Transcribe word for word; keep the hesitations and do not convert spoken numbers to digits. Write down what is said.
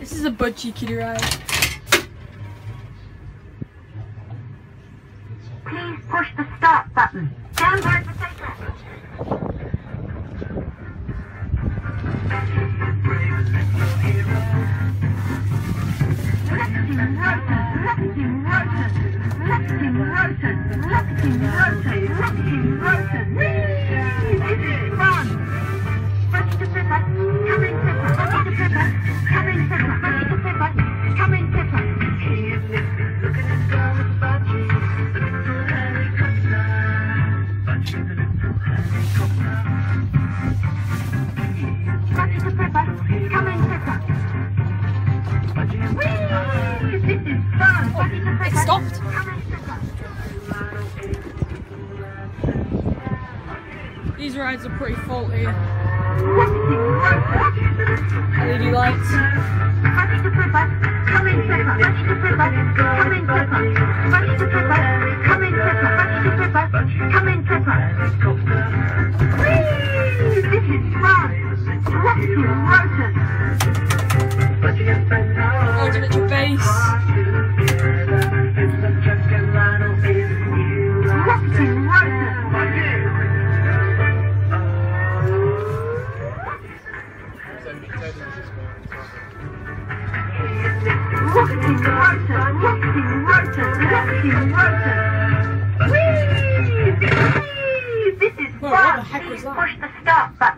This is a Budgie kiddie ride. Please push the start button. Stand by for takeoff. Relaxing rotors, relaxing rotors, relaxing rotors, relaxing rotors, relaxing rotors. Whee! This is fun. Budgie to Pippa, come in Pippa. Budgie to Pippa, come in Pippa. Budgie to Pippa, come in Pippa. Look at this girl with Budgie, the little helicopter. Budgie the little helicopter. Budgie to Pippa, come in Pippa. Whee! This is fun. Budgie to Pippa, It stopped. come in Pippa. These rides are pretty faulty. Relaxing rotors. L E D lights. Budgie to Pippa, come in Pippa. Budgie to Pippa, come in Pippa. Budgie to Pippa, come in Pippa. Budgie to Pippa, come in Pippa. Whee! This is fun. Relaxing rotors. Oh, it's a bit of bass. Relaxing rotors. Rocking rotors, rocking rotors, rocking rotors. Whee! Whee! This is Whoa, fun. what the heck was that? Push the start button.